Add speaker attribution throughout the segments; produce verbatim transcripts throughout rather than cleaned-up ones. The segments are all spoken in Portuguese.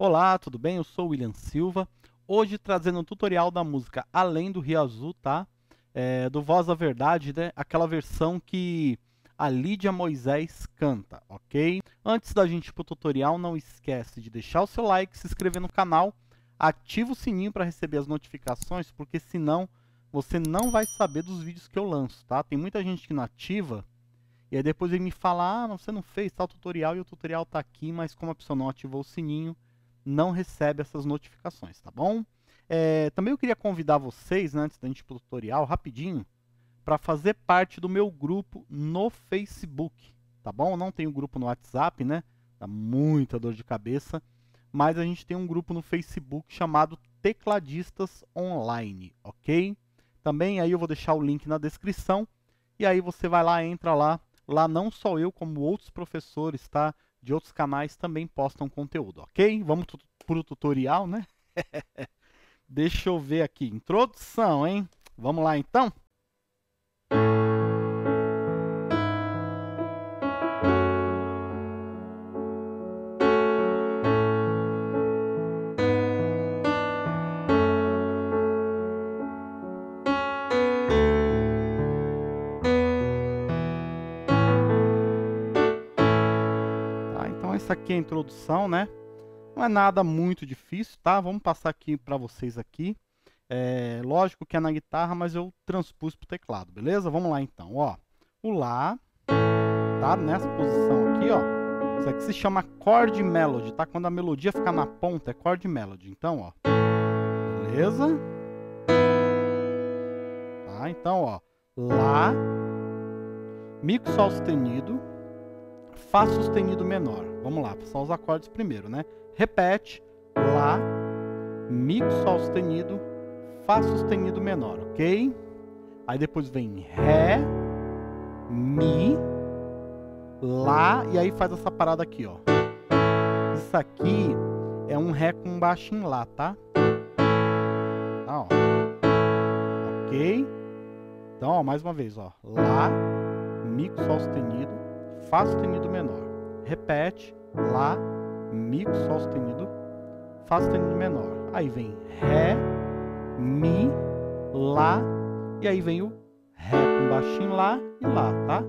Speaker 1: Olá, tudo bem? Eu sou o William Silva. Hoje trazendo um tutorial da música Além do Rio Azul, tá? É, do Voz da Verdade, né? Aquela versão que a Lídia Moisés canta, ok? Antes da gente ir pro tutorial, não esquece de deixar o seu like, se inscrever no canal, ativa o sininho para receber as notificações, porque senão você não vai saber dos vídeos que eu lanço, tá? Tem muita gente que não ativa, e aí depois ele me fala, ah, você não fez tal tutorial, e o tutorial tá aqui, mas como a pessoa não ativou o sininho, não recebe essas notificações, tá bom? É, também eu queria convidar vocês, né, antes da gente ir pro tutorial, rapidinho, para fazer parte do meu grupo no Facebook, tá bom? Não tenho grupo no WhatsApp, né? Dá muita dor de cabeça, mas a gente tem um grupo no Facebook chamado Tecladistas Online, ok? Também aí eu vou deixar o link na descrição, e aí você vai lá, entra lá. Lá não só eu, como outros professores, tá? De outros canais também postam conteúdo, ok? Vamos para o tutorial, né? Deixa eu ver aqui. Introdução, hein? Vamos lá, então? Tá, então essa aqui é a introdução, né? Não é nada muito difícil, tá? Vamos passar aqui para vocês aqui. É, lógico que é na guitarra, mas eu transpus para o teclado, beleza? Vamos lá então, ó. O Lá, tá? Nessa posição aqui, ó. Isso aqui se chama chord melody, tá? Quando a melodia fica na ponta, é chord melody. Então, ó. Beleza? Tá? Então, ó. Lá, Mi com Sol sustenido, Fá sustenido menor. Vamos lá, são os acordes primeiro, né? Repete. Lá, Mi com Sol sustenido, Fá sustenido menor, ok? Aí depois vem Ré, Mi, Lá, e aí faz essa parada aqui, ó. Isso aqui é um Ré com baixo em Lá, tá? Tá, ó. Ok? Então, ó, mais uma vez, ó. Lá, Mi com Sol sustenido, Fá sustenido menor. Repete. Lá, Mi com Sol sustenido, Fá sustenido menor. Aí vem Ré, Mi, Lá, e aí vem o Ré com baixinho Lá e Lá, tá?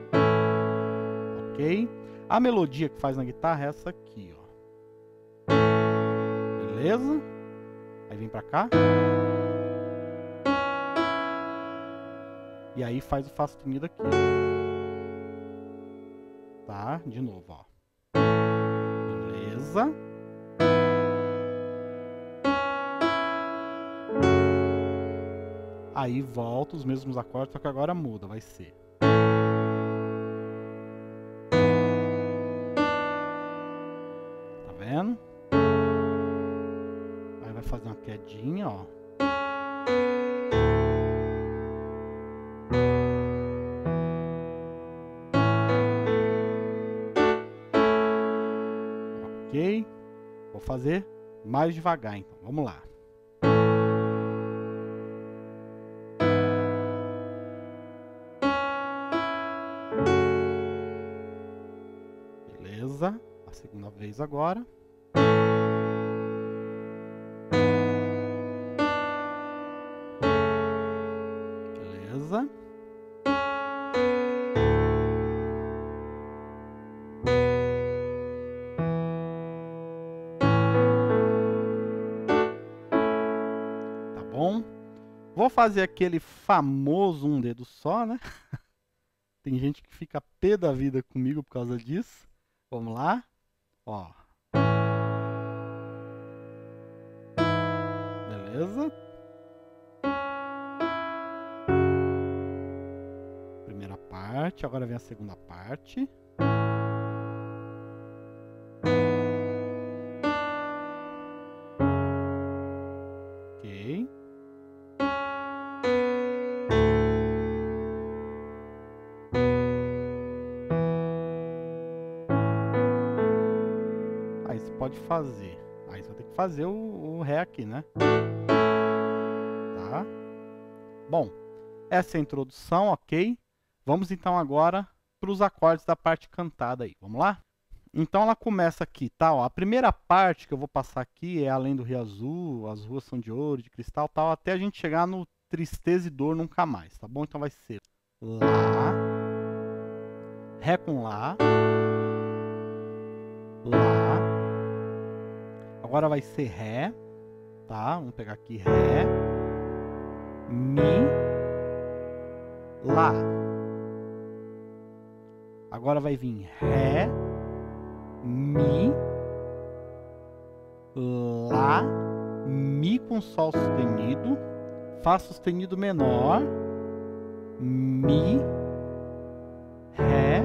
Speaker 1: Ok? A melodia que faz na guitarra é essa aqui, ó. Beleza? Aí vem pra cá. E aí faz o Fá sustenido aqui, ó. Tá? De novo, ó. Beleza? Aí volta os mesmos acordes, só que agora muda, vai ser. Tá vendo? Aí vai fazer uma quedinha, ó. Ok? Vou fazer mais devagar, então. Vamos lá. Beleza? A segunda vez agora. Beleza? Tá bom? Vou fazer aquele famoso um dedo só, né? Tem gente que fica pé da vida comigo por causa disso. Vamos lá? Ó. Beleza? Primeira parte, agora vem a segunda parte. Ok. Aí você pode fazer. Aí você vai ter que fazer o, o Ré aqui, né? Tá? Bom, essa é a introdução, ok? Vamos então agora para os acordes da parte cantada aí. Vamos lá? Então ela começa aqui, tá? Ó, a primeira parte que eu vou passar aqui é Além do Rio Azul, as ruas são de ouro, de cristal, tal, até a gente chegar no Tristeza e Dor Nunca Mais, tá bom? Então vai ser Lá, Ré com Lá, Lá, agora vai ser Ré, tá? Vamos pegar aqui Ré, Mi, Lá. Agora vai vir Ré, Mi, Lá, Mi com Sol sustenido, Fá sustenido menor, Mi, Ré,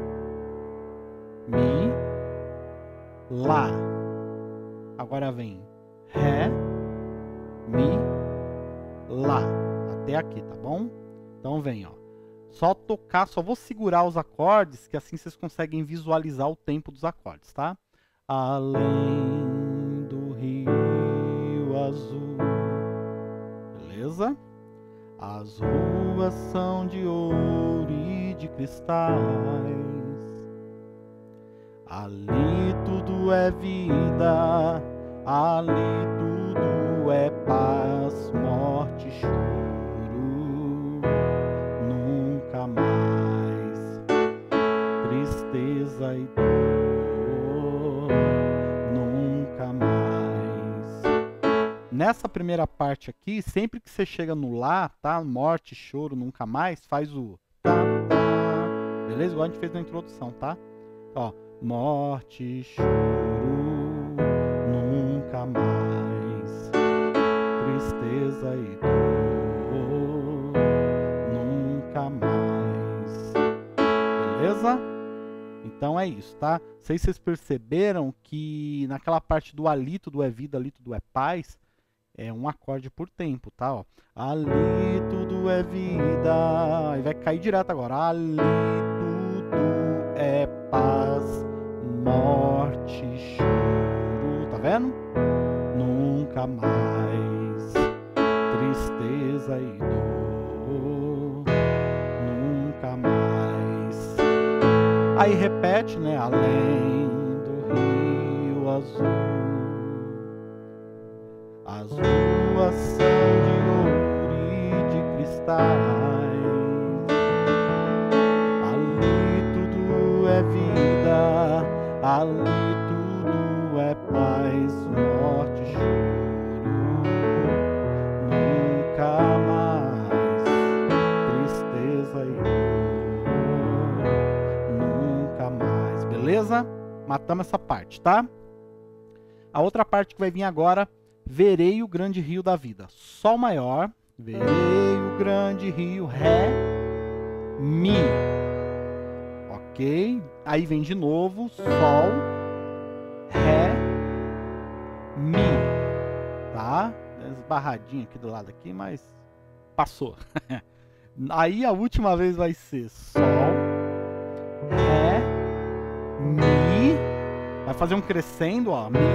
Speaker 1: Mi, Lá. Agora vem Ré, Mi, Lá. Até aqui, tá bom? Então vem, ó. Só tocar, só vou segurar os acordes, que assim vocês conseguem visualizar o tempo dos acordes, tá? Além do Rio Azul. Beleza? As ruas são de ouro e de cristais. Ali tudo é vida, ali tudo é paz, morte, choro, nunca mais, tristeza e dor, nunca mais. Nessa primeira parte aqui, sempre que você chega no Lá, tá? Morte, choro, nunca mais, faz o tá, tá, beleza? Igual a gente fez na introdução, tá? Ó. Morte, choro, nunca mais, tristeza e dor, nunca mais. Beleza? Então é isso, tá? Não sei se vocês perceberam que naquela parte do ali tudo é vida, ali tudo é paz, é um acorde por tempo, tá? Ó. Ali tudo é vida, aí vai cair direto agora. Ali tudo é paz, morte, choro, tá vendo? Nunca mais, tristeza e dor, nunca mais. Aí repete, né? Além do Rio Azul, as ruas são de ouro e de cristais. Ali tudo é vida, ali tudo é paz, morte, choro, nunca mais, tristeza e dor, nunca mais. Beleza? Matamos essa parte, tá? A outra parte que vai vir agora, verei o grande rio da vida. Sol maior, verei o grande rio, Ré, Mi. Ok? Aí vem de novo, Sol, Ré, Mi. Tá? Esbarradinho aqui do lado aqui, mas passou. Aí a última vez vai ser Sol, Ré, Mi. Vai fazer um crescendo, ó, Mi.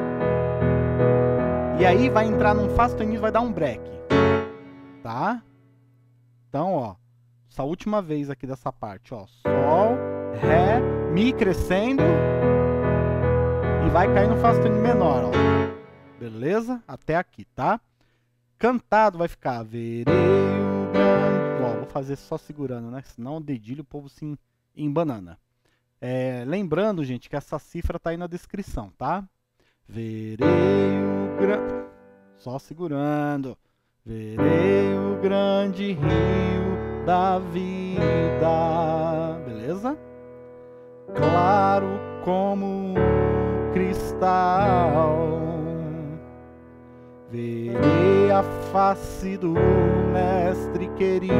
Speaker 1: E aí vai entrar num Fá sustenido, vai dar um break. Tá? Então, ó, essa última vez aqui dessa parte, ó, Sol, Ré, Mi crescendo e vai cair no Fá sustenido menor, ó. Beleza? Até aqui, tá? Cantado vai ficar verei o grande... Ó, vou fazer só segurando, né? Senão o dedilho o povo se embanana. É, lembrando, gente, que essa cifra tá aí na descrição, tá? Verei o grande... Só segurando. Verei o grande rio da vida. Beleza? Claro como cristal. Verei a face do mestre querido.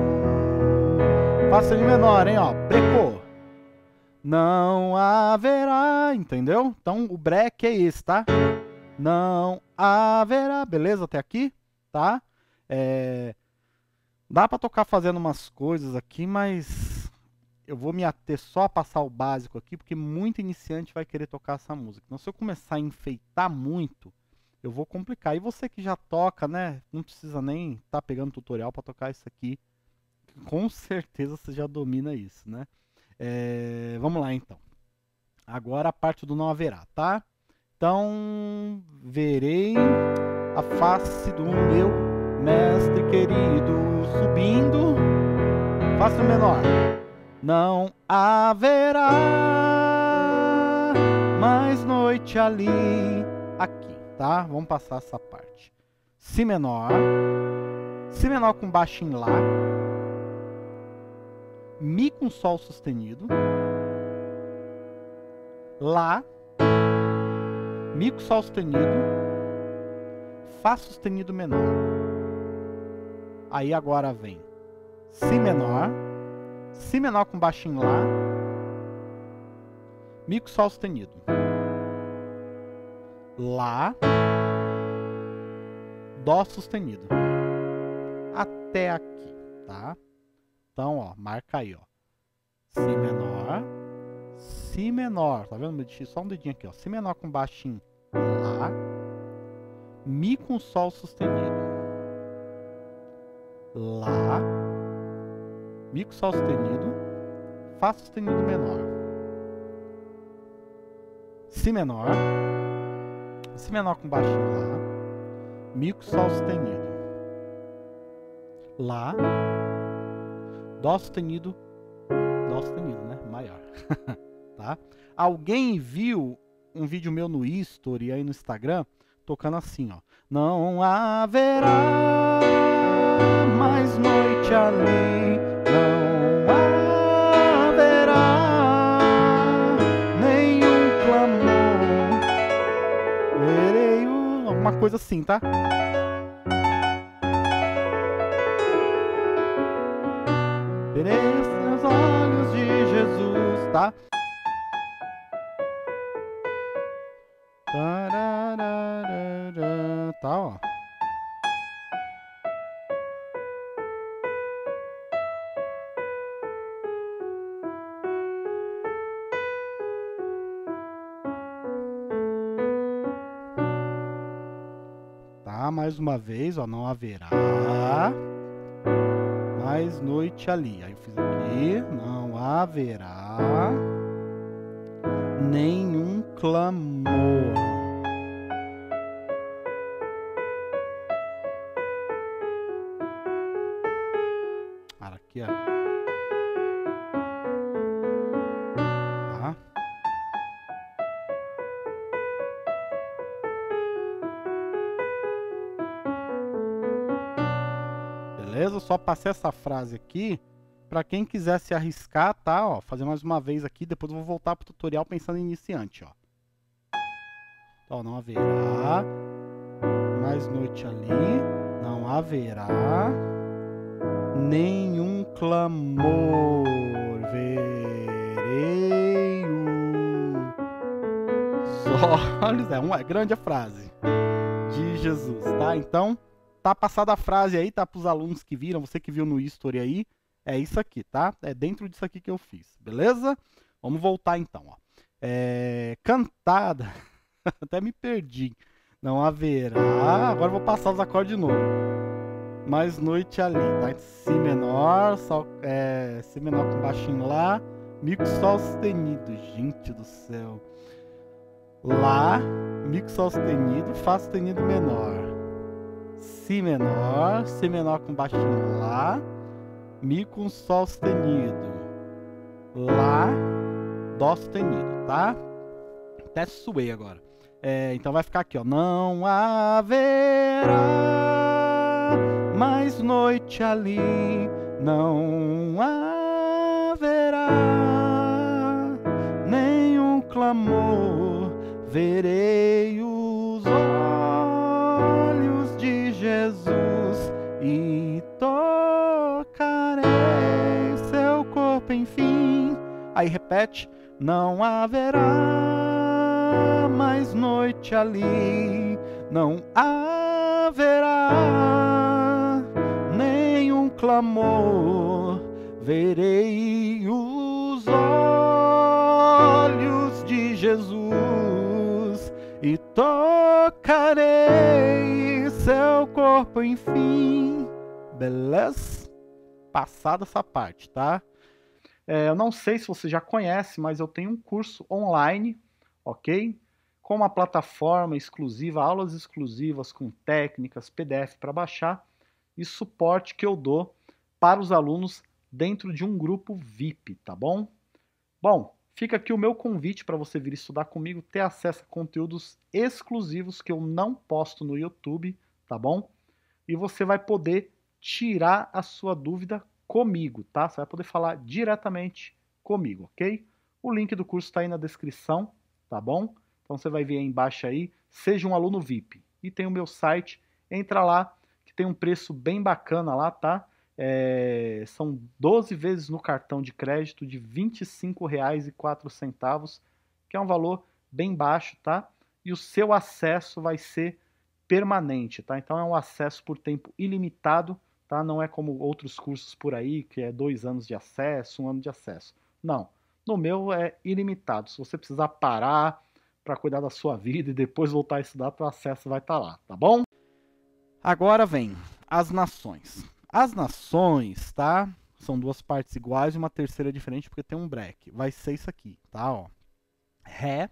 Speaker 1: Fá sustenido menor, hein? Ó, brecou. Não haverá, entendeu? Então o break é esse, tá? Não haverá, beleza? Até aqui, tá? É... Dá pra tocar fazendo umas coisas aqui, mas eu vou me ater só a passar o básico aqui, porque muito iniciante vai querer tocar essa música. Então se eu começar a enfeitar muito, eu vou complicar. E você que já toca, né? Não precisa nem estar tá pegando tutorial pra tocar isso aqui. Com certeza você já domina isso, né? É... Vamos lá, então. Agora a parte do não haverá, tá? Então, verei a face do meu mestre querido subindo. Fá menor. Não haverá mais noite ali, aqui, tá? Vamos passar essa parte. Si menor. Si menor com baixo em Lá. Mi com Sol sustenido. Lá. Mi com Sol sustenido. Fá sustenido menor. Aí agora vem Si menor. Si menor com baixo em Lá. Mi com Sol sustenido. Lá. Dó sustenido. Até aqui, tá? Então, ó, marca aí, ó. Si menor. Si menor. Tá vendo? Só um dedinho aqui, ó. Si menor com baixo em Lá. Mi com Sol sustenido. Lá. Mi com Sol sustenido. Fá sustenido menor. Si menor. Si menor com baixo em Lá. Mi com Sol sustenido. Lá. Dó sustenido. Dó sustenido, né? Maior. Tá? Alguém viu um vídeo meu no History aí no Instagram tocando assim, ó. Não haverá mais noite ali. Não haverá nenhum clamor. Verei o... alguma coisa assim, tá? Verei os seus olhos de Jesus, tá? Tararara, tá, ó. Tá, mais uma vez, ó, não haverá mais noite ali. Aí eu fiz aqui, não haverá nenhum clamor. Aqui, ó. Tá? Beleza? Só passei essa frase aqui para quem quiser se arriscar, tá? Ó, fazer mais uma vez aqui, depois eu vou voltar pro tutorial pensando em iniciante, ó. Então, não haverá mais noite ali, não haverá nenhum clamor, verei os olhos, é uma grande a frase de Jesus, tá? Então, tá passada a frase aí, tá? Para os alunos que viram, você que viu no History aí, é isso aqui, tá? É dentro disso aqui que eu fiz, beleza? Vamos voltar então, ó. É, cantada, até me perdi, não haverá, agora eu vou passar os acordes de novo. Mais noite ali, tá? Si menor, sol, é, Si menor com baixinho Lá, Mi com Sol sustenido, gente do céu. Lá, Mi com Sol sustenido, Fá sustenido menor. Si menor, Si menor com baixinho Lá, Mi com Sol sustenido. Lá, Dó sustenido, tá? Até suei agora. É, então vai ficar aqui, ó. Não haverá mais noite ali, não haverá nenhum clamor, verei os olhos de Jesus e tocarei seu corpo, enfim. Aí repete, não haverá mais noite ali, não haverá nenhum clamor, verei os olhos de Jesus e tocarei seu corpo, enfim. Beleza? Passada essa parte, tá? É, eu não sei se você já conhece, mas eu tenho um curso online, ok? Com uma plataforma exclusiva, aulas exclusivas com técnicas, P D F para baixar e suporte que eu dou para os alunos dentro de um grupo V I P, tá bom? Bom, fica aqui o meu convite para você vir estudar comigo, ter acesso a conteúdos exclusivos que eu não posto no YouTube, tá bom? E você vai poder tirar a sua dúvida comigo, tá? Você vai poder falar diretamente comigo, ok? O link do curso está aí na descrição, tá bom? Então você vai ver aí embaixo aí, seja um aluno V I P. E tem o meu site, entra lá, que tem um preço bem bacana lá, tá? É, são doze vezes no cartão de crédito de vinte e cinco reais e quatro centavos, que é um valor bem baixo, tá? E o seu acesso vai ser permanente, tá? Então é um acesso por tempo ilimitado, tá? Não é como outros cursos por aí, que é dois anos de acesso, um ano de acesso. Não. No meu é ilimitado. Se você precisar parar para cuidar da sua vida e depois voltar a estudar, o acesso vai estar lá, tá bom? Agora vem as nações. As nações, tá? São duas partes iguais e uma terceira diferente porque tem um break. Vai ser isso aqui, tá? Ó. Ré,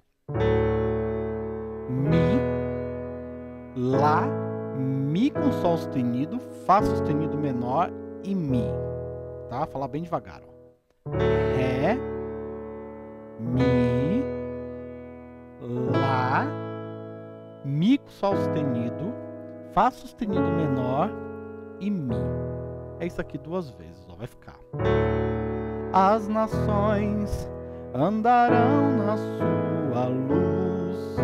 Speaker 1: Mi, Lá, Mi com Sol sustenido, Fá sustenido menor e Mi. Tá? Vou falar bem devagar, ó. Ré, Mi, Lá, Mi com Sol sustenido, Fá sustenido menor e Mi. É isso aqui duas vezes, ó, vai ficar. As nações andarão na sua luz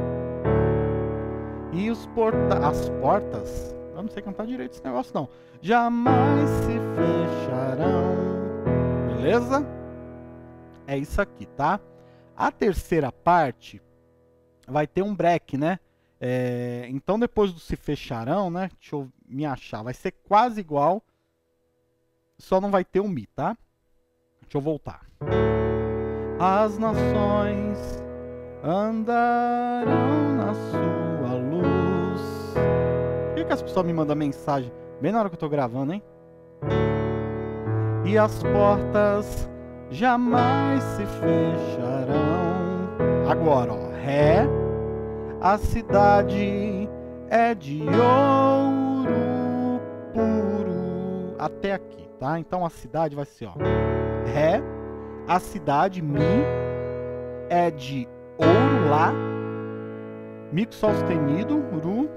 Speaker 1: e os porta as portas, eu não sei cantar direito esse negócio não, jamais se fecharão. Beleza? É isso aqui, tá? A terceira parte vai ter um break, né? É, então depois do se fecharão, né? Deixa eu me achar. Vai ser quase igual. Só não vai ter o Mi, tá? Deixa eu voltar. As nações andarão na sua luz. Por que, que as pessoas me mandam mensagem bem na hora que eu tô gravando, hein? E as portas jamais se fecharão. Agora, ó. Ré. A cidade é de ouro puro. Até aqui, tá? Então a cidade vai ser, ó. Ré. A cidade, Mi, é de ouro, Lá. Mi com Sol sustenido, Ru,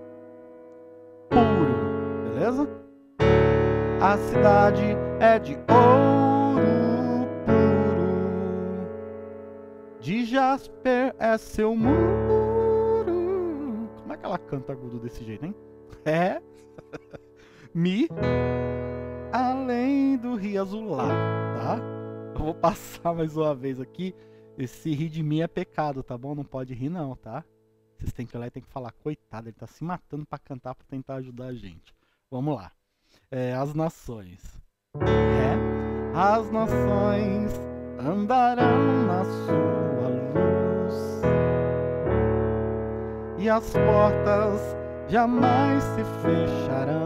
Speaker 1: puro. Beleza? A cidade é de ouro puro. De jasper é seu muro. Como é que ela canta agudo desse jeito, hein? Ré, Mi, além do rio azulado, tá? Eu vou passar mais uma vez aqui. Esse rir de Mi é pecado, tá bom? Não pode rir não, tá? Vocês têm que ir lá e tem que falar, coitado, ele tá se matando pra cantar, pra tentar ajudar a gente. Vamos lá. É, as nações. Ré, as nações andarão na sua luz e as portas jamais se fecharão.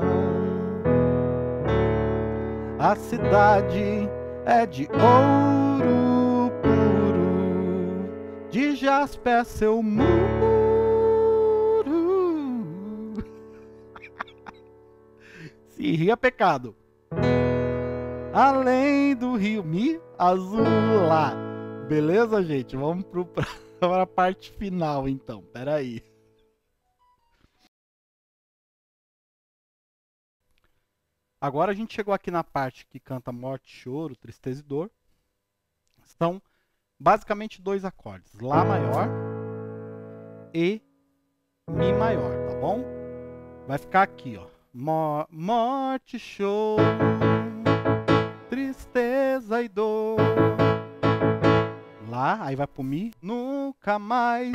Speaker 1: A cidade é de ouro puro, de jaspe é seu muro. Se rir é pecado. Além do rio Mi azul lá. Beleza, gente? Vamos pro, para a parte final, então. Pera aí. Agora a gente chegou aqui na parte que canta morte, choro, tristeza e dor. São basicamente dois acordes. Lá maior e Mi maior, tá bom? Vai ficar aqui, ó. Mor morte, choro, tristeza e dor. Lá, aí vai pro Mi. Nunca mais,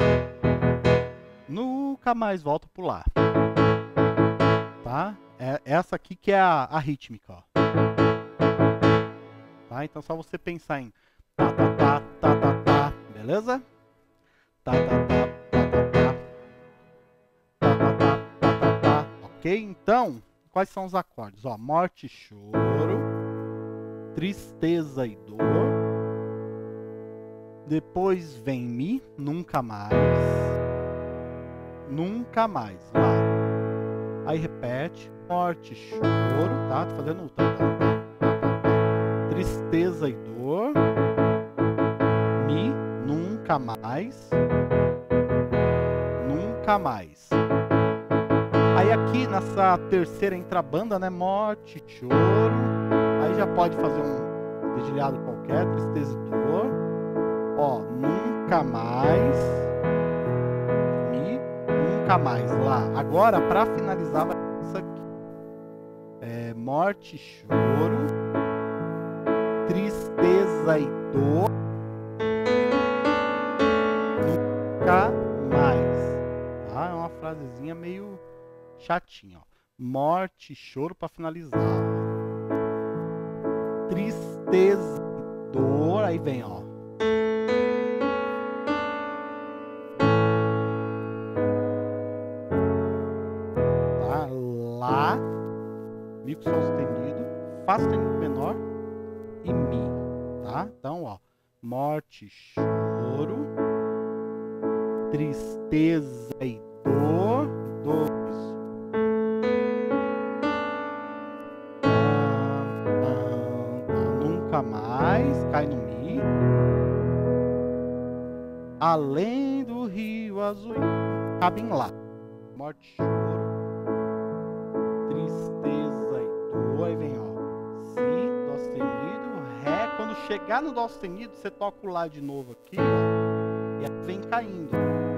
Speaker 1: nunca mais volto pro Lá. Tá? É essa aqui que é a, a rítmica, ó. Tá? Então só você pensar em tá, tá, tá, tá, tá, tá. Beleza? Tá, tá, tá, tá, tá, tá. Tá, tá, tá, tá, tá, tá. Ok? Então, quais são os acordes? Ó, morte, choro. tristeza e dor. Depois vem Mi, nunca mais. Nunca mais, lá. Aí repete, morte, choro, tá? Tô fazendo o tá, tá, tá. Tristeza e dor. Mi, nunca mais. Nunca mais. Aí aqui nessa terceira entra a banda, né? Morte, choro. Aí já pode fazer um dedilhado qualquer, tristeza e dor. Ó, nunca mais. Mi, nunca mais. Lá. Agora, pra finalizar, vai ser isso aqui. É, morte, choro. Tristeza e dor. Nunca mais. Tá? É uma frasezinha meio chatinha, ó. Morte, choro pra finalizar. Tristeza e dor. Aí vem, ó. Tá? Lá. Mi com sol sustenido. Fá sustenido menor. E Mi. Tá? Então, ó. Morte, choro. Tristeza e dor. Dois. Nunca mais. Cai no Mi. Além do rio azul. Cabe em Lá. Morte, choro. Tristeza e dor. Aí vem, ó. Si, Dó sustenido, Ré. Quando chegar no Dó sustenido, você toca o Lá de novo aqui, ó. E aí vem caindo.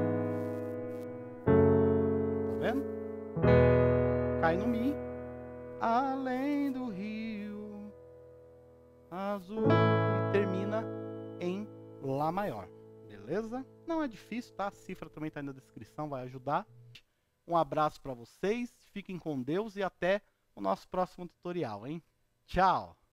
Speaker 1: Tá vendo? Cai no Mi. Além do rio azul. E termina em Lá maior. Beleza? Não é difícil, tá? A cifra também tá aí na descrição, vai ajudar. Um abraço para vocês, fiquem com Deus e até o nosso próximo tutorial, hein? Tchau!